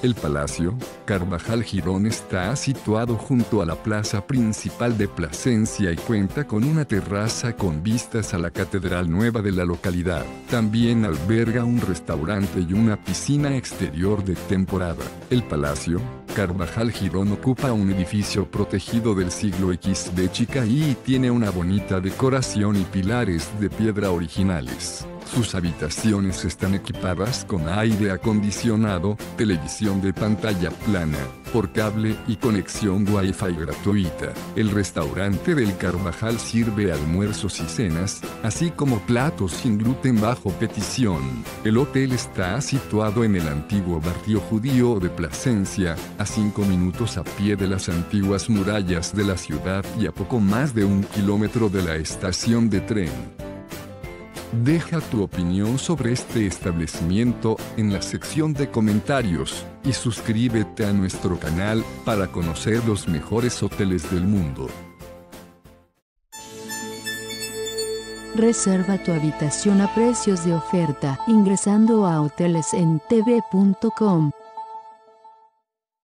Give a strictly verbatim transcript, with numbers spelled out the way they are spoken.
El Palacio Carvajal Girón está situado junto a la plaza principal de Plasencia y cuenta con una terraza con vistas a la Catedral Nueva de la localidad. También alberga un restaurante y una piscina exterior de temporada. El Palacio Carvajal Girón ocupa un edificio protegido del siglo equis de Chicaí y tiene una bonita decoración y pilares de piedra originales. Sus habitaciones están equipadas con aire acondicionado, televisión de pantalla plana, por cable y conexión Wi-Fi gratuita. El restaurante del Carvajal sirve almuerzos y cenas, así como platos sin gluten bajo petición. El hotel está situado en el antiguo barrio judío de Plasencia, a cinco minutos a pie de las antiguas murallas de la ciudad y a poco más de un kilómetro de la estación de tren. Deja tu opinión sobre este establecimiento en la sección de comentarios y suscríbete a nuestro canal para conocer los mejores hoteles del mundo. Reserva tu habitación a precios de oferta ingresando a hoteles en t v punto com.